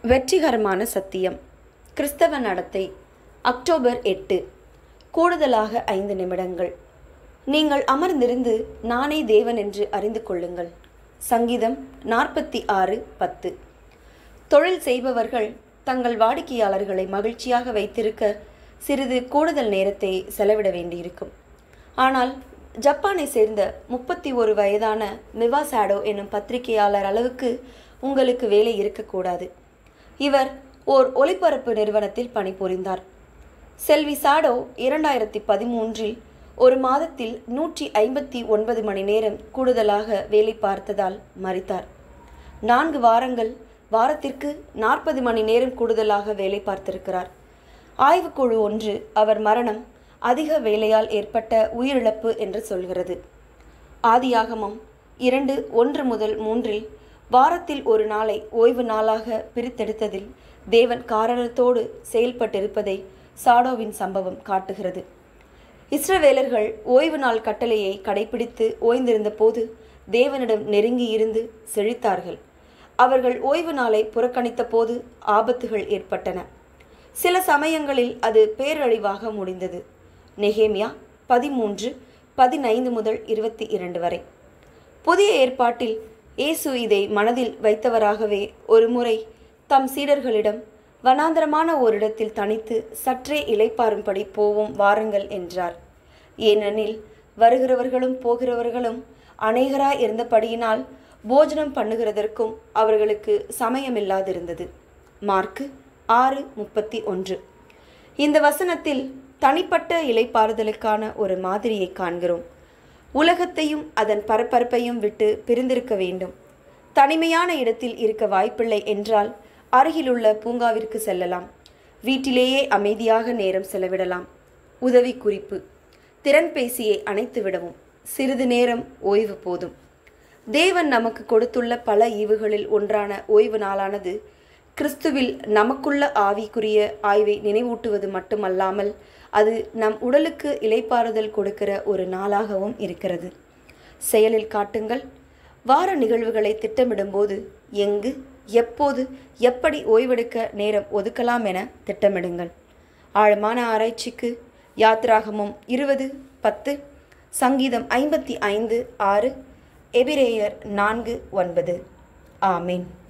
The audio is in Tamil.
வெற்றிகரமான சத்தியம் கிறிஸ்தவ நடத்தை அக்டோபர் 8. கூடுதலாக 5 நிமிடங்கள். நீங்கள் அமர்ந்திருந்து நானே தேவன் என்று அறிந்து கொள்ளுங்கள். சங்கீதம் 46:10. தொழில் செய்பவர்கள் தங்கள் வாடிக்கையாளர்களை மகிழ்ச்சியாக வைத்திருக்க சிறிது கூடுதல் நேரத்தை செலவிட வேண்டியிருக்கும். ஆனால் ஜப்பானை சேர்ந்த 31 வயதான மிவாசாடோ என்னும் பத்திரிகையாளர் அளவுக்கு உங்களுக்கு வேலை இருக்கக்கூடாது. இவர் ஓர் ஒளிபரப்பு நிறுவனத்தில் பணிபுரிந்தார். செல்வி சாடோ 2013 ஒரு மாதத்தில் 159 மணி நேரம் கூடுதலாக வேலை பார்த்ததால் மரித்தார். 4 வாரங்கள் வாரத்திற்கு 40 மணி நேரம் கூடுதலாக வேலை பார்த்திருக்கிறார். ஆய்வுக்குழு ஒன்று அவர் மரணம் அதிக வேலையால் ஏற்பட்ட உயிரிழப்பு என்று சொல்கிறது. ஆதியாகமம் 2:1-3 வாரத்தில் ஒரு நாளை ஓய்வு நாளாக பிரித்தெடுத்ததில் தேவன் காரணத்தோடு செயல்பட்டிருப்பதை சாடோவின் சம்பவம் காட்டுகிறது. இஸ்ரவேலர்கள் ஓய்வு நாள் கட்டளையை கடைபிடித்து ஓய்ந்திருந்த போது தேவனிடம் நெருங்கி இருந்து செழித்தார்கள். அவர்கள் ஓய்வு நாளை புறக்கணித்த போது ஆபத்துகள் ஏற்பட்டன. சில சமயங்களில் அது பேரழிவாக முடிந்தது. நெகேமியா 13:15-22 வரை. புதிய ஏற்பாட்டில் இயேசு இதை மனதில் வைத்தவராகவே ஒரு முறை தம் சீடர்களிடம் வனாந்தரமான ஓரிடத்தில் தனித்து சற்றே இளைப்பாறும்படி போவோம் வாருங்கள் என்றார். ஏனெனில் வருகிறவர்களும் போகிறவர்களும் அநேகராய் இருந்தபடியினால் போஜனம் பண்ணுகிறதற்கும் அவர்களுக்கு சமயமில்லாதிருந்தது. மார்க்கு 6:31. இந்த வசனத்தில் தனிப்பட்ட இளைப்பாறுதலுக்கான ஒரு மாதிரியை காண்கிறோம். உலகத்தையும் அதன் பரபரப்பையும் விட்டு பிரிந்திருக்க வேண்டும். தனிமையான இடத்தில் இருக்க வாய்ப்பில்லை என்றால் அருகிலுள்ள பூங்காவிற்கு செல்லலாம். வீட்டிலேயே அமைதியாக நேரம் செலவிடலாம். உதவி குறிப்பு: திறன்பேசியை அணைத்து விடவும். சிறிது நேரம் ஓய்வு போதும். தேவன் நமக்கு கொடுத்துள்ள பல ஈவுகளில் ஒன்றான ஓய்வு நாளானது கிறிஸ்துவில் நமக்குள்ள ஆவிக்குரிய ஆய்வை நினைவூட்டுவது மட்டுமல்லாமல் அது நம் உடலுக்கு இளைப்பாறுதல் கொடுக்கிற ஒரு நாளாகவும் இருக்கிறது. செயலில் காட்டுங்கள். வார நிகழ்வுகளை திட்டமிடும்போது எங்கு, எப்போது, எப்படி ஓய்வெடுக்க நேரம் ஒதுக்கலாம் என திட்டமிடுங்கள். ஆழமான ஆராய்ச்சிக்கு யாத்ராகமம் 20:10, சங்கீதம் 55:6, எபிரேயர் 4:9. ஆமீன்.